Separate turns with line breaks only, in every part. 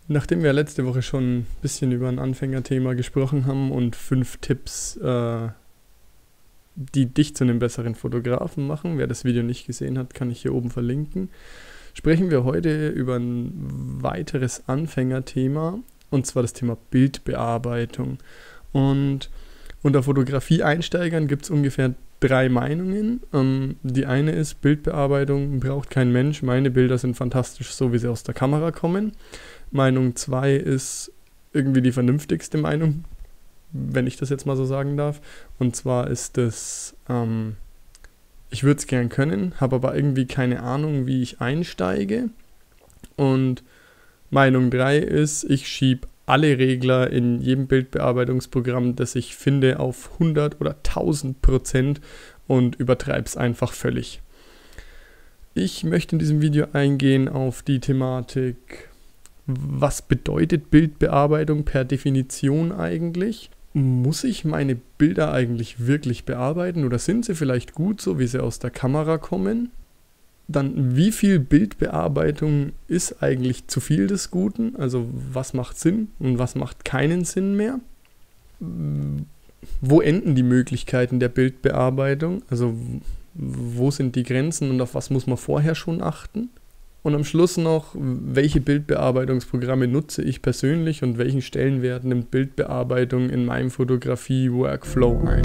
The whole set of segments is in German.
Nachdem wir letzte Woche schon ein bisschen über ein Anfängerthema gesprochen haben und 5 Tipps, die dich zu einem besseren Fotografen machen, wer das Video nicht gesehen hat, kann ich hier oben verlinken, sprechen wir heute über ein weiteres Anfängerthema, und zwar das Thema Bildbearbeitung. Und unter Fotografie-Einsteigern gibt es ungefähr 3 Meinungen. Die eine ist, Bildbearbeitung braucht kein Mensch, meine Bilder sind fantastisch, so wie sie aus der Kamera kommen. Meinung 2 ist irgendwie die vernünftigste Meinung, wenn ich das jetzt mal so sagen darf. Und zwar ist das, ich würde es gern können, habe aber irgendwie keine Ahnung, wie ich einsteige. Und Meinung 3 ist, ich schiebe alle Regler in jedem Bildbearbeitungsprogramm, das ich finde, auf 100 oder 1000% und übertreibe es einfach völlig. Ich möchte in diesem Video eingehen auf die Thematik, was bedeutet Bildbearbeitung per Definition eigentlich? Muss ich meine Bilder eigentlich wirklich bearbeiten oder sind sie vielleicht gut, so wie sie aus der Kamera kommen? Dann, wie viel Bildbearbeitung ist eigentlich zu viel des Guten? Also was macht Sinn und was macht keinen Sinn mehr? Wo enden die Möglichkeiten der Bildbearbeitung? Also wo sind die Grenzen und auf was muss man vorher schon achten? Und am Schluss noch, welche Bildbearbeitungsprogramme nutze ich persönlich und welchen Stellenwert nimmt Bildbearbeitung in meinem Fotografie-Workflow ein?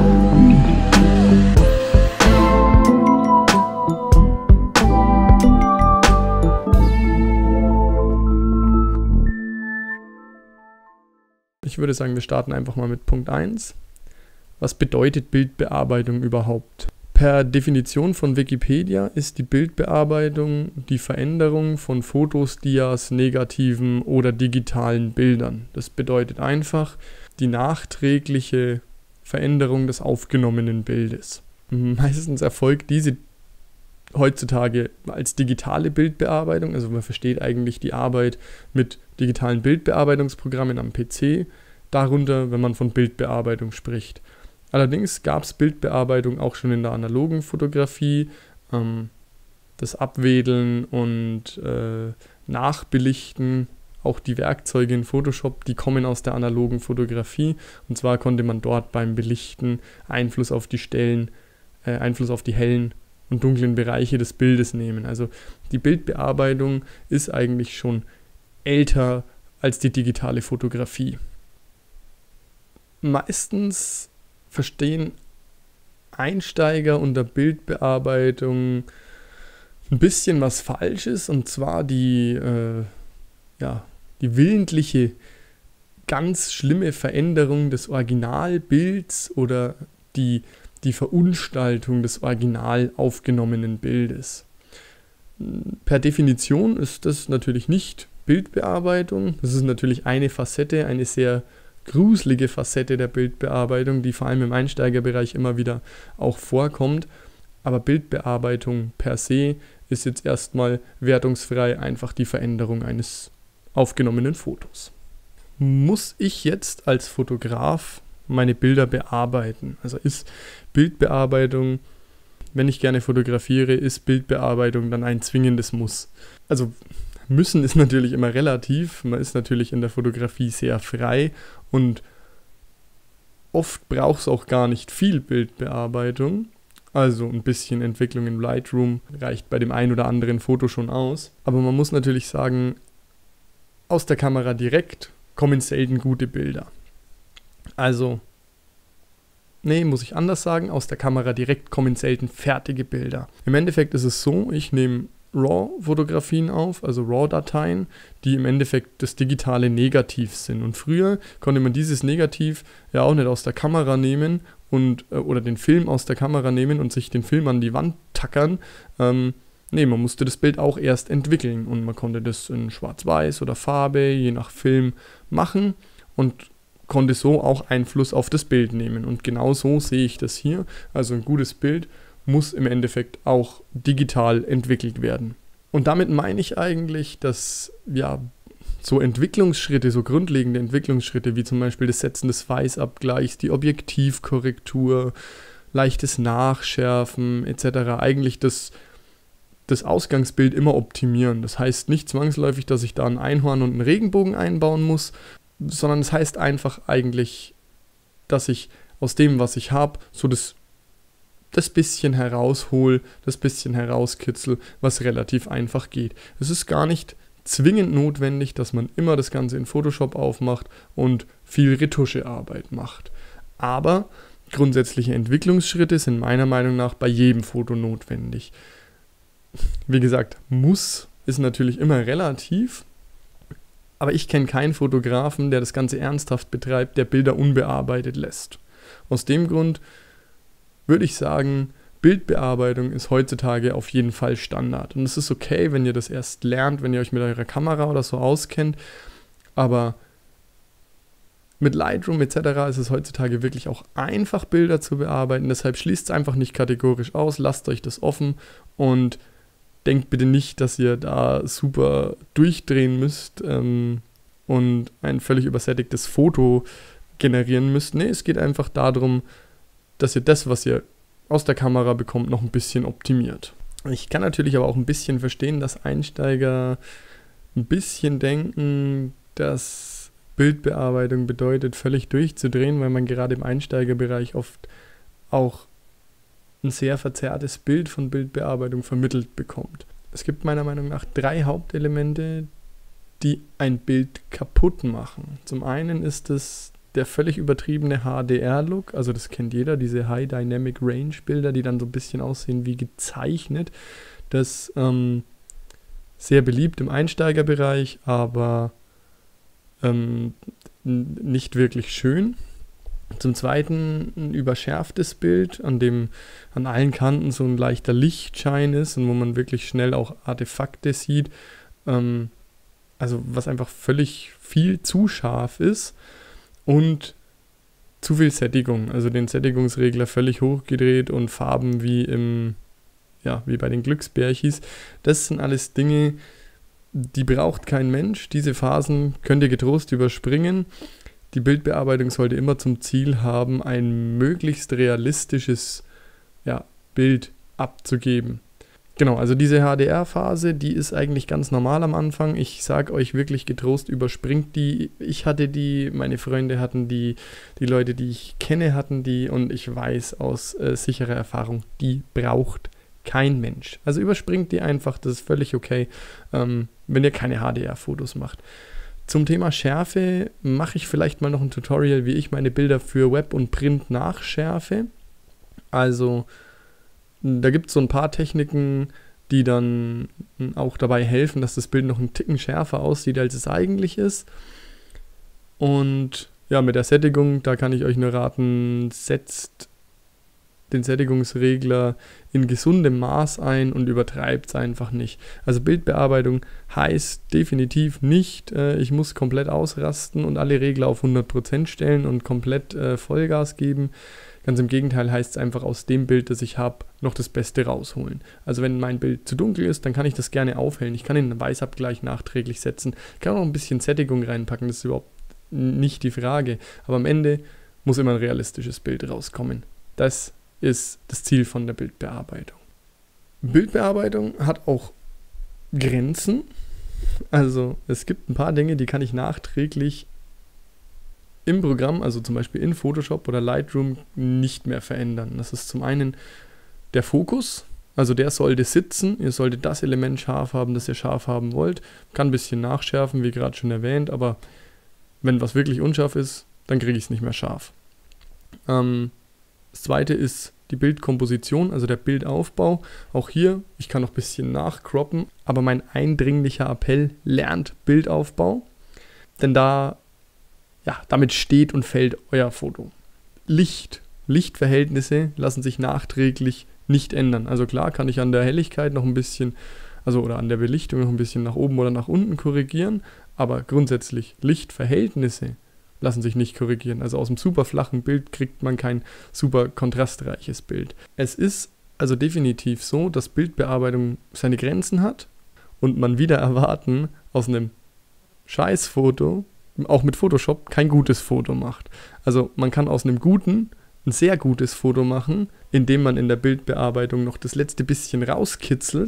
Ich würde sagen, wir starten einfach mal mit Punkt 1. Was bedeutet Bildbearbeitung überhaupt? Per Definition von Wikipedia ist die Bildbearbeitung die Veränderung von Fotos, Dias, negativen oder digitalen Bildern. Das bedeutet einfach die nachträgliche Veränderung des aufgenommenen Bildes. Meistens erfolgt diese heutzutage als digitale Bildbearbeitung, also man versteht eigentlich die Arbeit mit digitalen Bildbearbeitungsprogrammen am PC, darunter, wenn man von Bildbearbeitung spricht. Allerdings gab es Bildbearbeitung auch schon in der analogen Fotografie, das Abwedeln und Nachbelichten, auch die Werkzeuge in Photoshop, die kommen aus der analogen Fotografie, und zwar konnte man dort beim Belichten Einfluss auf die Stellen, Einfluss auf die hellen und dunklen Bereiche des Bildes nehmen. Also die Bildbearbeitung ist eigentlich schon älter als die digitale Fotografie. Meistens verstehen Einsteiger unter Bildbearbeitung ein bisschen was Falsches, und zwar die willentliche, ganz schlimme Veränderung des Originalbilds oder die Verunstaltung des original aufgenommenen Bildes. Per Definition ist das natürlich nicht Bildbearbeitung. Das ist natürlich eine Facette, eine sehr gruselige Facette der Bildbearbeitung, die vor allem im Einsteigerbereich immer wieder auch vorkommt. Aber Bildbearbeitung per se ist jetzt erstmal wertungsfrei einfach die Veränderung eines aufgenommenen Fotos. Muss ich jetzt als Fotograf meine Bilder bearbeiten? Also ist Bildbearbeitung, wenn ich gerne fotografiere, ist Bildbearbeitung dann ein zwingendes Muss? Also müssen ist natürlich immer relativ, man ist natürlich in der Fotografie sehr frei und oft braucht es auch gar nicht viel Bildbearbeitung. Also ein bisschen Entwicklung in Lightroom reicht bei dem ein oder anderen Foto schon aus. Aber man muss natürlich sagen, aus der Kamera direkt kommen selten gute Bilder. Also, muss ich anders sagen, aus der Kamera direkt kommen selten fertige Bilder. Im Endeffekt ist es so, ich nehme RAW-Fotografien auf, also RAW-Dateien, die im Endeffekt das digitale Negativ sind. Und früher konnte man dieses Negativ ja auch nicht aus der Kamera nehmen oder den Film aus der Kamera nehmen und sich den Film an die Wand tackern. Man musste das Bild auch erst entwickeln und man konnte das in Schwarz-Weiß oder Farbe, je nach Film, machen und konnte so auch Einfluss auf das Bild nehmen. Und genau so sehe ich das hier. Also ein gutes Bild muss im Endeffekt auch digital entwickelt werden. Und damit meine ich eigentlich, dass so Entwicklungsschritte, so grundlegende Entwicklungsschritte wie zum Beispiel das Setzen des Weißabgleichs, die Objektivkorrektur, leichtes Nachschärfen etc. eigentlich das das Ausgangsbild immer optimieren. Das heißt nicht zwangsläufig, dass ich da ein Einhorn und einen Regenbogen einbauen muss, sondern es heißt einfach eigentlich, dass ich aus dem, was ich habe, so das bisschen heraushol, das bisschen herauskitzel, was relativ einfach geht. Es ist gar nicht zwingend notwendig, dass man immer das Ganze in Photoshop aufmacht und viel Retuschearbeit macht. Aber grundsätzliche Entwicklungsschritte sind meiner Meinung nach bei jedem Foto notwendig. Wie gesagt, muss ist natürlich immer relativ, aber ich kenne keinen Fotografen, der das Ganze ernsthaft betreibt, der Bilder unbearbeitet lässt. Aus dem Grund würde ich sagen, Bildbearbeitung ist heutzutage auf jeden Fall Standard. Und es ist okay, wenn ihr das erst lernt, wenn ihr euch mit eurer Kamera oder so auskennt, aber mit Lightroom etc. ist es heutzutage wirklich auch einfach, Bilder zu bearbeiten. Deshalb schließt es einfach nicht kategorisch aus, lasst euch das offen und denkt bitte nicht, dass ihr da super durchdrehen müsst und ein völlig übersättigtes Foto generieren müsst. Nee, es geht einfach darum, dass ihr das, was ihr aus der Kamera bekommt, noch ein bisschen optimiert. Ich kann natürlich aber auch ein bisschen verstehen, dass Einsteiger ein bisschen denken, dass Bildbearbeitung bedeutet, völlig durchzudrehen, weil man gerade im Einsteigerbereich oft auch ein sehr verzerrtes Bild von Bildbearbeitung vermittelt bekommt. Es gibt meiner Meinung nach 3 Hauptelemente, die ein Bild kaputt machen. Zum einen ist es der völlig übertriebene HDR-Look, also das kennt jeder, diese High Dynamic Range Bilder, die dann so ein bisschen aussehen wie gezeichnet. Das sehr beliebt im Einsteigerbereich, aber nicht wirklich schön. Zum Zweiten ein überschärftes Bild, an allen Kanten so ein leichter Lichtschein ist und wo man wirklich schnell auch Artefakte sieht, also was einfach völlig viel zu scharf ist und zu viel Sättigung, also den Sättigungsregler völlig hochgedreht und Farben wie bei den Glücksbärchis. Das sind alles Dinge, die braucht kein Mensch. Diese Phasen könnt ihr getrost überspringen. Die Bildbearbeitung sollte immer zum Ziel haben, ein möglichst realistisches Bild abzugeben. Genau, also diese HDR-Phase, die ist eigentlich ganz normal am Anfang. Ich sage euch wirklich getrost, überspringt die. Ich hatte die, meine Freunde hatten die Leute, die ich kenne, hatten die und ich weiß aus sicherer Erfahrung, die braucht kein Mensch. Also überspringt die einfach, das ist völlig okay, wenn ihr keine HDR-Fotos macht. Zum Thema Schärfe mache ich vielleicht mal noch ein Tutorial, wie ich meine Bilder für Web und Print nachschärfe. Also da gibt es so ein paar Techniken, die dann auch dabei helfen, dass das Bild noch einen Ticken schärfer aussieht, als es eigentlich ist. Und ja, mit der Sättigung, da kann ich euch nur raten, setzt den Sättigungsregler in gesundem Maß ein und übertreibt es einfach nicht. Also Bildbearbeitung heißt definitiv nicht, ich muss komplett ausrasten und alle Regler auf 100% stellen und komplett Vollgas geben. Ganz im Gegenteil heißt es einfach aus dem Bild, das ich habe, noch das Beste rausholen. Also wenn mein Bild zu dunkel ist, dann kann ich das gerne aufhellen. Ich kann den Weißabgleich nachträglich setzen. Ich kann auch ein bisschen Sättigung reinpacken, das ist überhaupt nicht die Frage. Aber am Ende muss immer ein realistisches Bild rauskommen. Das ist das Ziel von der Bildbearbeitung. Bildbearbeitung hat auch Grenzen. Also es gibt ein paar Dinge, die kann ich nachträglich im Programm, also zum Beispiel in Photoshop oder Lightroom, nicht mehr verändern. Das ist zum einen der Fokus, also der sollte sitzen, ihr solltet das Element scharf haben, das ihr scharf haben wollt. Kann ein bisschen nachschärfen, wie gerade schon erwähnt, aber wenn was wirklich unscharf ist, dann kriege ich es nicht mehr scharf. Das zweite ist die Bildkomposition, also der Bildaufbau. Auch hier, ich kann noch ein bisschen nachcroppen, aber mein eindringlicher Appell, lernt Bildaufbau, denn damit steht und fällt euer Foto. Lichtverhältnisse lassen sich nachträglich nicht ändern. Also klar kann ich an der Helligkeit noch ein bisschen, oder an der Belichtung noch ein bisschen nach oben oder nach unten korrigieren, aber grundsätzlich Lichtverhältnisse lassen sich nicht korrigieren. Also aus einem super flachen Bild kriegt man kein super kontrastreiches Bild. Es ist also definitiv so, dass Bildbearbeitung seine Grenzen hat und man wieder erwarten aus einem Scheißfoto, auch mit Photoshop, kein gutes Foto macht. Also man kann aus einem guten ein sehr gutes Foto machen, indem man in der Bildbearbeitung noch das letzte bisschen rauskitzelt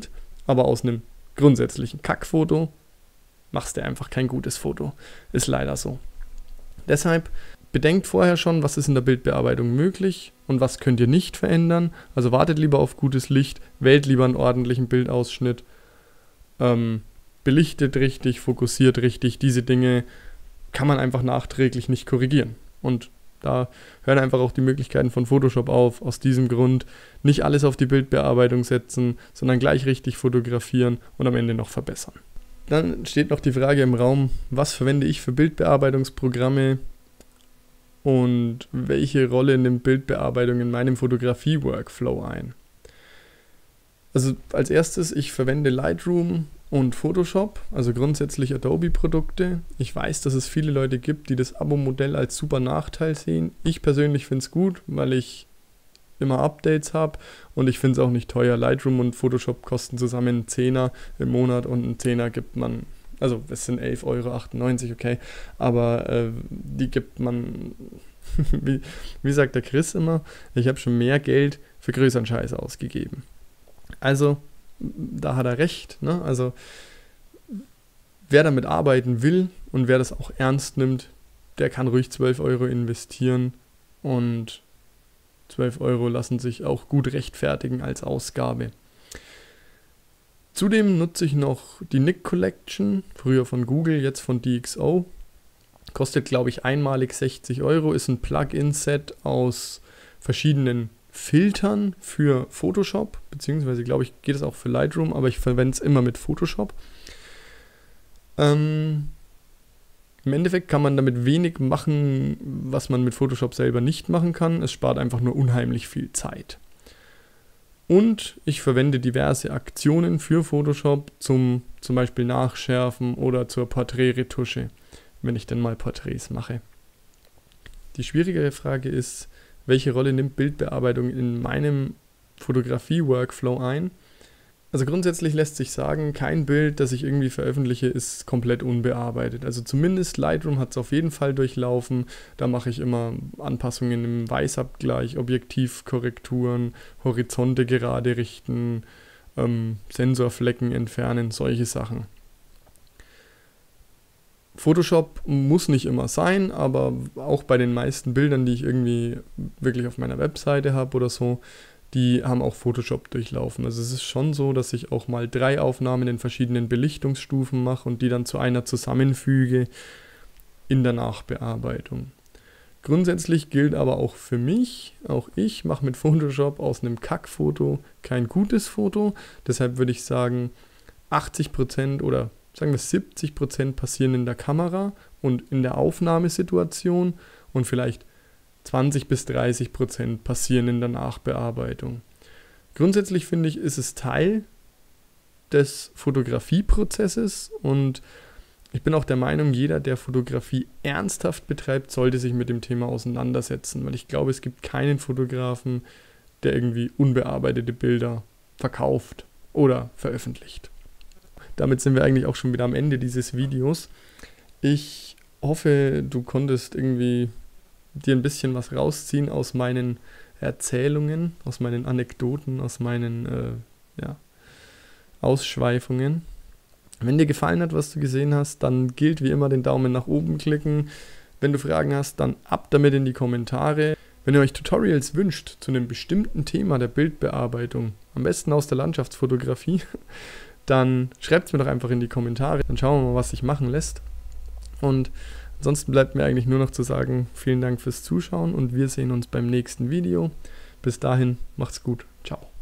aber aus einem grundsätzlichen Kackfoto machst du einfach kein gutes Foto. Ist leider so. Deshalb bedenkt vorher schon, was ist in der Bildbearbeitung möglich und was könnt ihr nicht verändern. Also wartet lieber auf gutes Licht, wählt lieber einen ordentlichen Bildausschnitt, belichtet richtig, fokussiert richtig. Diese Dinge kann man einfach nachträglich nicht korrigieren. Und da hören einfach auch die Möglichkeiten von Photoshop auf. Aus diesem Grund nicht alles auf die Bildbearbeitung setzen, sondern gleich richtig fotografieren und am Ende noch verbessern. Dann steht noch die Frage im Raum, was verwende ich für Bildbearbeitungsprogramme und welche Rolle nimmt Bildbearbeitung in meinem Fotografie-Workflow ein? Also als erstes, ich verwende Lightroom und Photoshop, also grundsätzlich Adobe-Produkte. Ich weiß, dass es viele Leute gibt, die das Abo-Modell als super Nachteil sehen. Ich persönlich finde es gut, weil ich immer Updates habe und ich finde es auch nicht teuer. Lightroom und Photoshop kosten zusammen einen Zehner im Monat und einen Zehner gibt man, also es sind 11,98 €, okay, aber die gibt man, wie sagt der Chris immer, ich habe schon mehr Geld für größeren Scheiß ausgegeben. Also, da hat er recht, ne? Also, wer damit arbeiten will und wer das auch ernst nimmt, der kann ruhig 12 € investieren und 12 € lassen sich auch gut rechtfertigen als Ausgabe. Zudem nutze ich noch die Nik Collection, früher von Google, jetzt von DxO. Kostet, glaube ich, einmalig 60 €, ist ein Plugin-Set aus verschiedenen Filtern für Photoshop, beziehungsweise, glaube ich, geht es auch für Lightroom, aber ich verwende es immer mit Photoshop. Im Endeffekt kann man damit wenig machen, was man mit Photoshop selber nicht machen kann. Es spart einfach nur unheimlich viel Zeit. Und ich verwende diverse Aktionen für Photoshop zum Beispiel Nachschärfen oder zur Porträtretusche, wenn ich denn mal Porträts mache. Die schwierigere Frage ist, welche Rolle nimmt Bildbearbeitung in meinem Fotografie-Workflow ein? Also grundsätzlich lässt sich sagen, kein Bild, das ich irgendwie veröffentliche, ist komplett unbearbeitet. Also zumindest Lightroom hat es auf jeden Fall durchlaufen. Da mache ich immer Anpassungen im Weißabgleich, Objektivkorrekturen, Horizonte gerade richten, Sensorflecken entfernen, solche Sachen. Photoshop muss nicht immer sein, aber auch bei den meisten Bildern, die ich irgendwie wirklich auf meiner Webseite habe oder so, die haben auch Photoshop durchlaufen. Also es ist schon so, dass ich auch mal 3 Aufnahmen in verschiedenen Belichtungsstufen mache und die dann zu einer zusammenfüge in der Nachbearbeitung. Grundsätzlich gilt aber auch für mich, auch ich mache mit Photoshop aus einem Kackfoto kein gutes Foto. Deshalb würde ich sagen, 80% oder sagen wir 70% passieren in der Kamera und in der Aufnahmesituation und vielleicht 20-30% passieren in der Nachbearbeitung. Grundsätzlich finde ich, ist es Teil des Fotografieprozesses und ich bin auch der Meinung, jeder, der Fotografie ernsthaft betreibt, sollte sich mit dem Thema auseinandersetzen, weil ich glaube, es gibt keinen Fotografen, der irgendwie unbearbeitete Bilder verkauft oder veröffentlicht. Damit sind wir eigentlich auch schon wieder am Ende dieses Videos. Ich hoffe, du konntest irgendwie dir ein bisschen was rausziehen aus meinen Erzählungen, aus meinen Anekdoten, aus meinen Ausschweifungen. Wenn dir gefallen hat, was du gesehen hast, dann gilt wie immer den Daumen nach oben klicken. Wenn du Fragen hast, dann ab damit in die Kommentare. Wenn ihr euch Tutorials wünscht zu einem bestimmten Thema der Bildbearbeitung, am besten aus der Landschaftsfotografie, dann schreibt es mir doch einfach in die Kommentare. Dann schauen wir mal, was sich machen lässt. Und ansonsten bleibt mir eigentlich nur noch zu sagen, vielen Dank fürs Zuschauen und wir sehen uns beim nächsten Video. Bis dahin, macht's gut. Ciao.